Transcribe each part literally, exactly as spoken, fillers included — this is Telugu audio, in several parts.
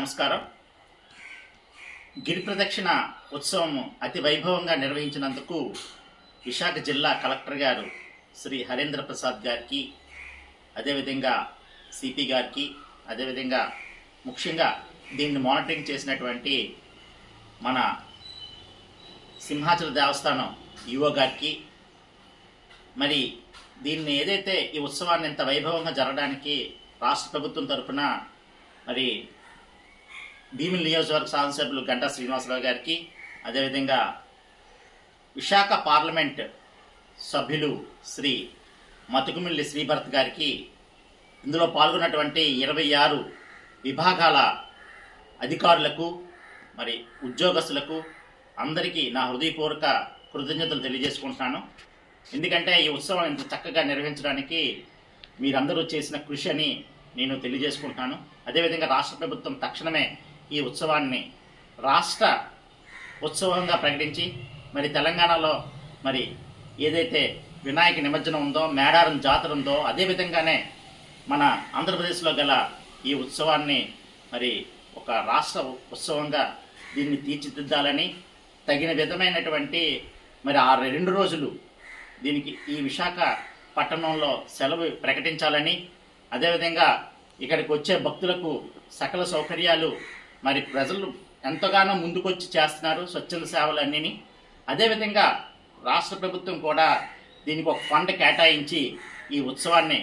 నమస్కారం. గిరి ప్రదక్షిణ ఉత్సవం అతి వైభవంగా నిర్వహించినందుకు విశాఖ జిల్లా కలెక్టర్ గారు శ్రీ హరేంద్ర ప్రసాద్ గారికి, అదేవిధంగా సిపి గారికి, అదేవిధంగా ముఖ్యంగా దీన్ని మానిటరింగ్ చేసినటువంటి మన సింహాచల దేవస్థానం ఈవో గారికి, మరి దీన్ని ఏదైతే ఈ ఉత్సవాన్ని ఇంత వైభవంగా జరగడానికి రాష్ట్ర ప్రభుత్వం తరఫున మరి భీమిలి నియోజకవర్గ శాసనసభ్యులు గంటా శ్రీనివాసరావు గారికి, అదేవిధంగా విశాఖ పార్లమెంట్ సభ్యులు శ్రీ మతుకుమిల్లి శ్రీభరత్ గారికి, ఇందులో పాల్గొన్నటువంటి ఇరవై ఆరు విభాగాల అధికారులకు మరి ఉద్యోగస్తులకు అందరికీ నా హృదయపూర్వక కృతజ్ఞతలు తెలియజేసుకుంటున్నాను. ఎందుకంటే ఈ ఉత్సవం ఇంత చక్కగా నిర్వహించడానికి మీరందరూ చేసిన కృషి అని నేను తెలియజేసుకుంటున్నాను. అదేవిధంగా రాష్ట్ర ప్రభుత్వం తక్షణమే ఈ ఉత్సవాన్ని రాష్ట్ర ఉత్సవంగా ప్రకటించి మరి తెలంగాణలో మరి ఏదైతే వినాయక నిమజ్జనం ఉందో, మేడారం జాతర ఉందో, అదేవిధంగానే మన ఆంధ్రప్రదేశ్లో గల ఈ ఉత్సవాన్ని మరి ఒక రాష్ట్ర ఉత్సవంగా దీన్ని తీర్చిదిద్దాలని, తగిన విధమైనటువంటి మరి ఆ రెండు రోజులు దీనికి ఈ విశాఖ పట్టణంలో సెలవు ప్రకటించాలని, అదేవిధంగా ఇక్కడికి వచ్చే భక్తులకు సకల సౌకర్యాలు మరి ప్రజలు ఎంతగానో ముందుకొచ్చి చేస్తున్నారు స్వచ్ఛంద సేవలన్నీ. అదేవిధంగా రాష్ట్ర ప్రభుత్వం కూడా దీనికి ఒక ఫండ్ కేటాయించి ఈ ఉత్సవాన్ని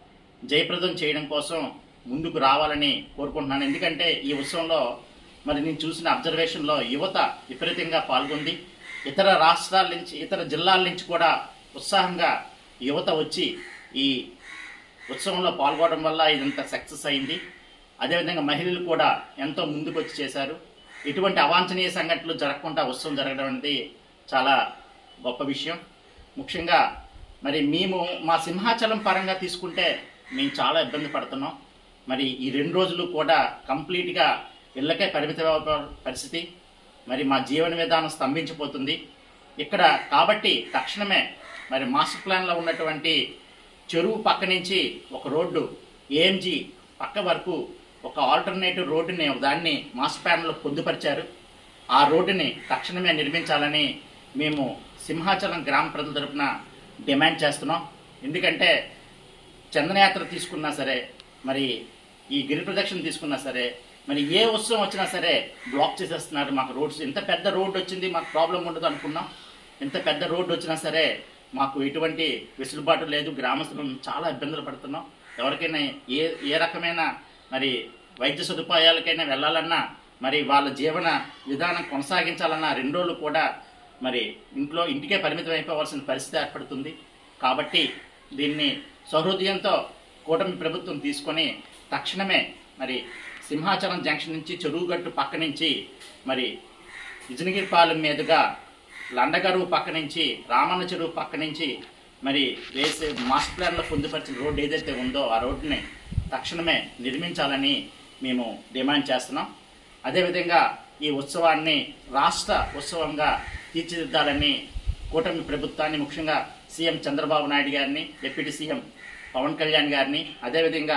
జయప్రదం చేయడం కోసం ముందుకు రావాలని కోరుకుంటున్నాను. ఎందుకంటే ఈ ఉత్సవంలో మరి నేను చూసిన అబ్జర్వేషన్లో యువత విపరీతంగా పాల్గొంది. ఇతర రాష్ట్రాల నుంచి, ఇతర జిల్లాల నుంచి కూడా ఉత్సాహంగా యువత వచ్చి ఈ ఉత్సవంలో పాల్గొనడం వల్ల ఇదంతా సక్సెస్ అయింది. అదేవిధంగా మహిళలు కూడా ఎంతో ముందుకు వచ్చి చేశారు. ఇటువంటి అవాంఛనీయ సంఘటనలు జరగకుండా ఉత్సవం జరగడం అనేది చాలా గొప్ప విషయం. ముఖ్యంగా మరి మేము మా సింహాచలం పరంగా తీసుకుంటే మేము చాలా ఇబ్బంది పడుతున్నాం. మరి ఈ రెండు రోజులు కూడా కంప్లీట్గా ఇళ్ళకే పరిమిత పరిస్థితి, మరి మా జీవన విధానం స్తంభించిపోతుంది ఇక్కడ. కాబట్టి తక్షణమే మరి మాస్టర్ ప్లాన్లో ఉన్నటువంటి చెరువు పక్క నుంచి ఒక రోడ్డు ఏఎంజీ పక్క వరకు ఒక ఆల్టర్నేటివ్ రోడ్డుని దాన్ని మాస్టర్ ప్లాన్లో పొందుపరిచారు. ఆ రోడ్డుని తక్షణమే నిర్మించాలని మేము సింహాచలం గ్రామ ప్రజల తరఫున డిమాండ్ చేస్తున్నాం. ఎందుకంటే చందనయాత్ర తీసుకున్నా సరే, మరి ఈ గిరి ప్రదక్షిణ తీసుకున్నా సరే, మరి ఏ ఉత్సవం వచ్చినా సరే బ్లాక్ చేసేస్తున్నారు మాకు రోడ్స్. ఇంత పెద్ద రోడ్డు వచ్చింది, మాకు ప్రాబ్లం ఉండదు అనుకున్నాం. ఇంత పెద్ద రోడ్డు వచ్చినా సరే మాకు ఎటువంటి వెసులుబాటు లేదు. గ్రామస్తులు చాలా ఇబ్బందులు పడుతున్నాం. ఎవరికైనా ఏ ఏ రకమైన మరి వైద్య సదుపాయాలకైనా వెళ్ళాలన్నా, మరి వాళ్ళ జీవన విధానం కొనసాగించాలన్నా రెండు రోజులు కూడా మరి ఇంట్లో ఇంటికే పరిమితం అయిపోవాల్సిన పరిస్థితి ఏర్పడుతుంది. కాబట్టి దీన్ని సహృదయంతో కూటమి ప్రభుత్వం తీసుకొని తక్షణమే మరి సింహాచలం జంక్షన్ నుంచి చెరువుగట్టు పక్క నుంచి మరి ఇజనగిరిపాలెం మీదుగా లండగరువు పక్క నుంచి రామన్న చెరువు పక్క నుంచి మరి వేసే మాస్టర్ ప్లాన్లో పొందుపరిచిన రోడ్డు ఏదైతే ఉందో ఆ రోడ్డుని తక్షణమే నిర్మించాలని మేము డిమాండ్ చేస్తున్నాం. అదేవిధంగా ఈ ఉత్సవాన్ని రాష్ట్ర ఉత్సవంగా తీర్చిదిద్దాలని కూటమి ప్రభుత్వాన్ని, ముఖ్యంగా సీఎం చంద్రబాబు నాయుడు గారిని, డిప్యూటీ సీఎం పవన్ కళ్యాణ్ గారిని, అదేవిధంగా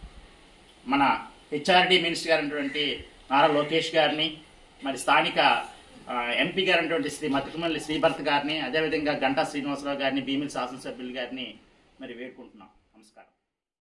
మన హెచ్ఆర్డీ మినిస్టర్ గారైనటువంటి నారా లోకేష్ గారిని, మరి స్థానిక ఎంపీ గారైనటువంటి శ్రీ మతుకుమిల్లి శ్రీభరత్ గారిని, అదేవిధంగా గంటా శ్రీనివాసరావు గారిని, భీమిలి శాసనసభ్యులు గారిని మరి వేడుకుంటున్నాం. నమస్కారం.